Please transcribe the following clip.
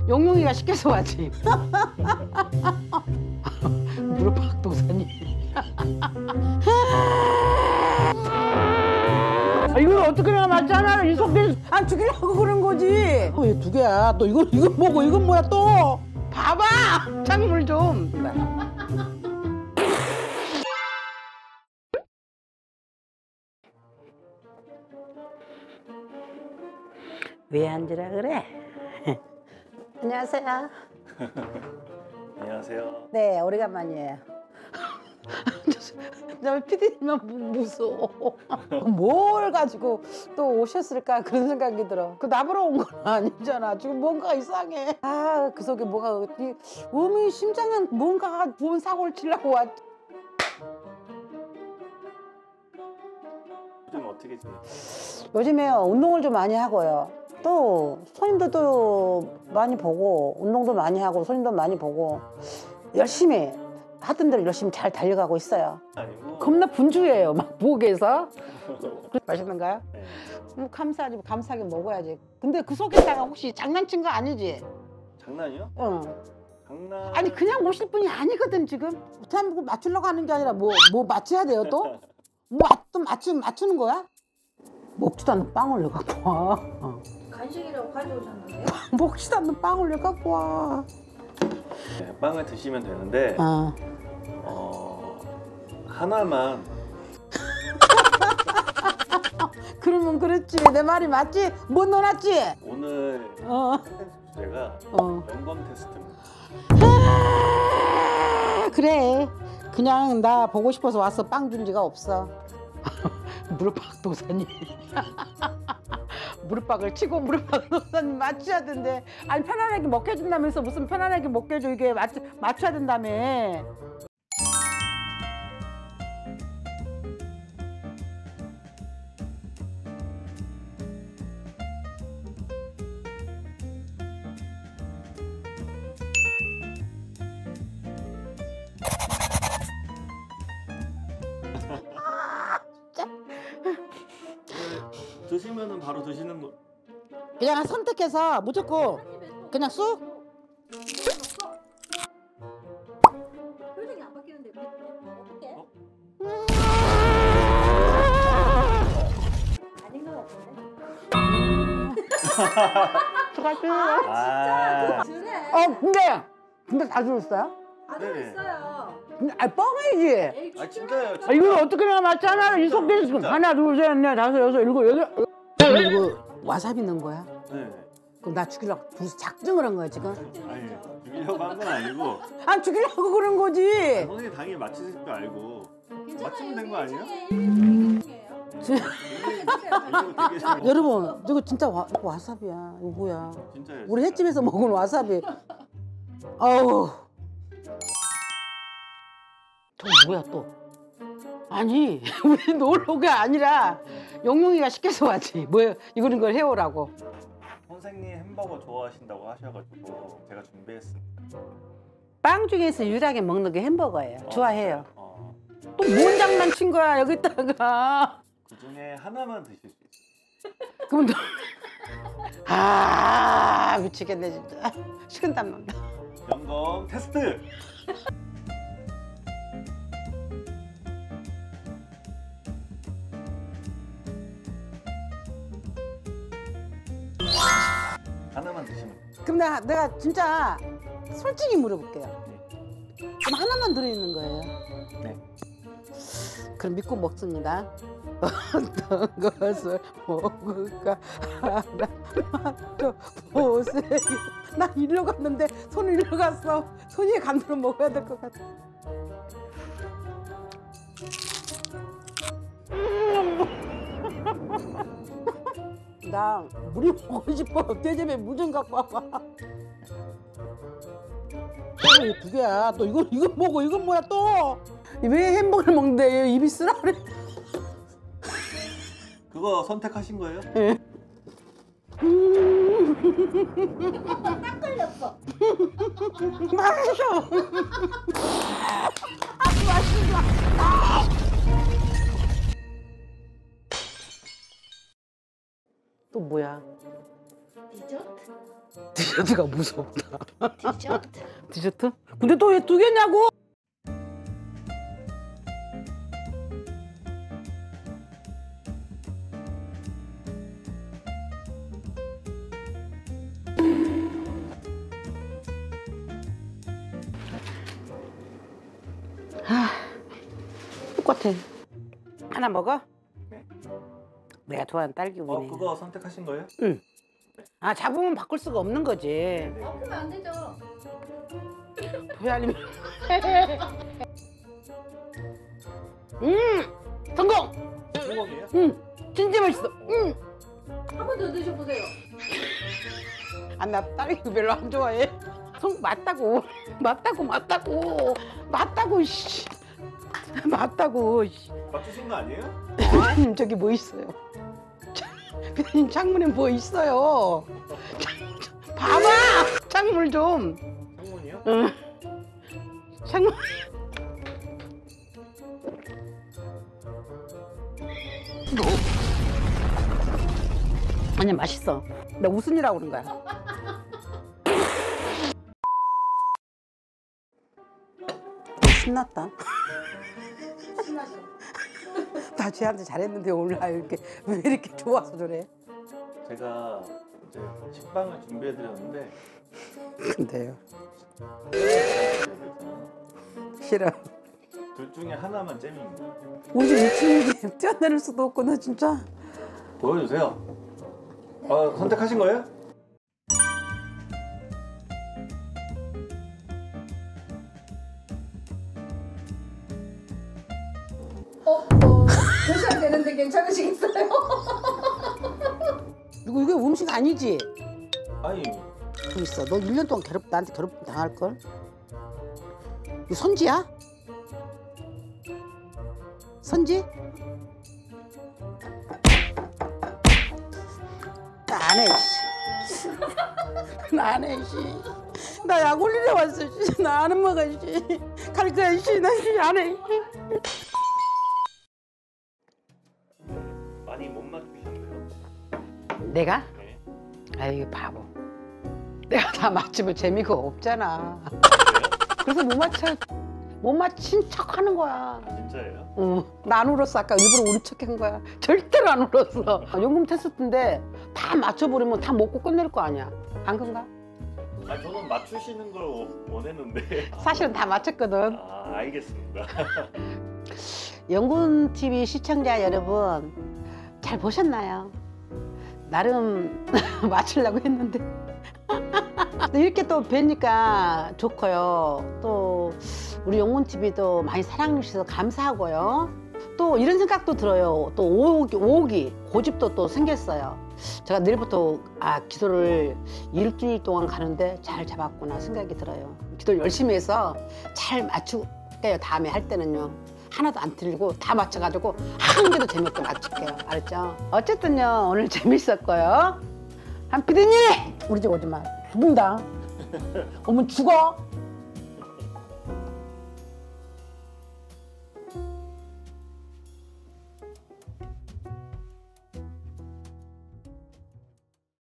용용이가 시켜서 왔지. 무릎팍 도사님. 이걸 어떻게 내가 맞잖아. 이속대 안 죽이려고 그런 거지. 왜 두 개야? 또 이건 뭐고 이건 뭐야 또? 봐봐. 창물 좀. 왜 앉으라 그래? 안녕하세요. 안녕하세요. 네, 오래간만이에요. 저 피디님만 무서워. 뭘 가지고 또 오셨을까 그런 생각이 들어. 그 나보러 온 건 아니잖아. 지금 뭔가 이상해. 아, 그 속에 뭐가 음이 심장은 뭔가가 뭔 사고를 치려고 왔. 요즘 어떻게 지내세요? 요즘에요 운동을 좀 많이 하고요. 또 손님들도 많이 보고 운동도 많이 하고 손님도 많이 보고 열심히 하던 대로 열심히 잘 달려가고 있어요. 아니고 겁나 분주해요. 막 부엌에서. 맛있는가요? 네. 감사하지. 감사하게 먹어야지. 근데 그 속에다가 혹시 장난친 거 아니지? 장난이요? 응. 장난. 아니 그냥 오실 분이 아니거든 지금. 대한민국 맞추려고 하는 게 아니라 뭐 맞춰야 돼요 또? 또 맞추는 거야? 먹지도 않는 빵을 왜 갖고 와? 간식이라고 가져오셨는데요? 먹지도 않는 빵을 왜 갖고 와? 네, 빵을 드시면 되는데 하나만. 그러면 그렇지. 내 말이 맞지? 못 넣어놨지? 오늘 컨텐츠 주제가 영검 테스트입니다. 그래. 그냥 나 보고 싶어서 왔어. 빵 준 지가 없어. 무릎팍 도사님. 무릎팍을 치고 무릎팍 도사님 맞춰야 된대. 아니 편안하게 먹혀준다면서 무슨 편안하게 먹혀줘. 이게 맞춰야 된다며. 드시면은 바로 드시는 거. 그냥 선택해서 무조건 그냥 쑥. 표정이 안 바뀌는데 어떡해? 아닌 것 같은데? 수고하세요. 아, 그래. 근데 다 주셨어요? 안 네네. 들어있어요. 뻥이지. 에이, 아 진짜요? 아, 이걸 어떻게 내가 맞잖아. 이속대 진짜. 하나 둘 셋 넷 다섯 여섯 일곱 여덟. 이거 와사비 넣은 거야? 네. 그럼 나 죽이려고 둘이서 작정을 한 거야 지금? 아니 죽이려고 한 건 아니고. 안 죽이려고 그런 거지. 선생님 당연히 맞히실 줄 알고 맞추면 된 거 아니에요? 되게 잘. 여러분 이거 진짜 와사비야. 이거 뭐야? 진짜요? 우리 진짜. 횟집에서 먹은 와사비. 아우. 저 뭐야 또? 아니 우리 놀러가 아니라 용용이가 시켜서 왔지. 뭐야 이거는 걸 해오라고. 선생님 햄버거 좋아하신다고 하셔가지고 제가 준비했습니다. 빵 중에서 유일하게 먹는 게 햄버거예요. 좋아해요. 어, 또 뭔 장난친 거야 여기다가. 그 중에 하나만 드실 수 있어요. 그럼 너... 아 미치겠네 진짜. 식은땀 난다. 영검 테스트. 하나만 드시면 돼요. 그럼 내가 진짜 솔직히 물어볼게요. 그럼 하나만 들어있는 거예요? 네. 그럼 믿고 먹습니다. 어떤 것을 먹을까 하나만 더 보세요. 나 일로 갔는데 손 일로 갔어. 손이 감도로 먹어야 될 것 같아. 나 물이 먹고 싶어. 대접에 물 좀 갖고 와봐. 두 개야. 또 이건 뭐고 이건 뭐야 또? 왜 햄버거를 먹는데 입이 쓰라 그래? 그거 선택하신 거예요? 예. 딱 걸렸어. 맛있어. 또 뭐야? 디저트? 디저트가 무섭다. 디저트? 디저트? 근데 또 왜 두 개냐고? 똑같아. 하나 먹어? 네. 내가 좋아하는 딸기우유네. 그거 선택하신 거예요? 응. 아, 잡으면 바꿀 수가 없는 거지. 네. 바꾸면 안 되죠. 도야님. 성공. 성공이에요? 진짜 맛있어. 한 번 더 드셔보세요. 아, 나 딸기 별로 안 좋아해. 맞다고. 맞다고. 씨. 맞다고. 씨. 맞추신 거 아니에요? 피디님 저기 뭐 있어요? 피디님 창문에 뭐 있어요? 봐봐. 창문 좀. 성공이요? 응. 창문. 아니 맛있어. 나 웃음이라고 그런 거야. 신났다. 신나죠? 나 쟤한테 잘했는데 오늘 이렇게 왜 이렇게 좋아서 저래? 제가 이제 식빵을 준비해 드렸는데 근데요. 싫어. 둘 중에 하나만 잼입니다. 우리 집 2층인데 뛰어내릴 수도 없고 나 진짜. 보여주세요. 선택하신 거예요? 드셔야 되는데 괜찮으시겠어요? 이거 음식 아니지? 아니 좀 있어. 너 1년 동안 나한테 괴롭 당할 걸? 이거 선지야? 선지? 나 안 해. 씨. 나 안 해. 씨. 나 약 올리러 왔어. 씨. 나 안 먹어. 씨. 갈 거야. 씨. 나 안 해. 많이 못 맞추셨네요. 내가? 네. 아이 바보. 내가 다 맞추면 재미가 없잖아. 그래서 못 맞힌 척 하는 거야. 진짜예요? 응. 나 안 울었어. 아까 일부러 우는 척 한 거야. 절대로 안 울었어. 연금 테스트인데 다 맞춰버리면 다 먹고 끝낼 거 아니야. 안 그런가? 아니 저는 맞추시는 걸 원했는데. 사실은 다 맞췄거든. 아 알겠습니다. 연군 TV 시청자 여러분 잘 보셨나요? 나름 맞추려고 했는데 이렇게 또 뵈니까 좋고요. 또 우리 연군 TV도 많이 사랑해 주셔서 감사하고요. 또 이런 생각도 들어요. 또 5호기 고집도 또 생겼어요. 제가 내일부터 기도를 일주일 동안 가는데 잘 잡았구나 생각이 들어요. 기도를 열심히 해서 잘 맞출게요. 다음에 할 때는요. 하나도 안 틀리고 다 맞춰가지고 한 개도 재밌게 맞출게요. 알았죠? 어쨌든요 오늘 재밌었고요. 한 피디님 우리 집 오지 마. 죽는다. 오면 죽어.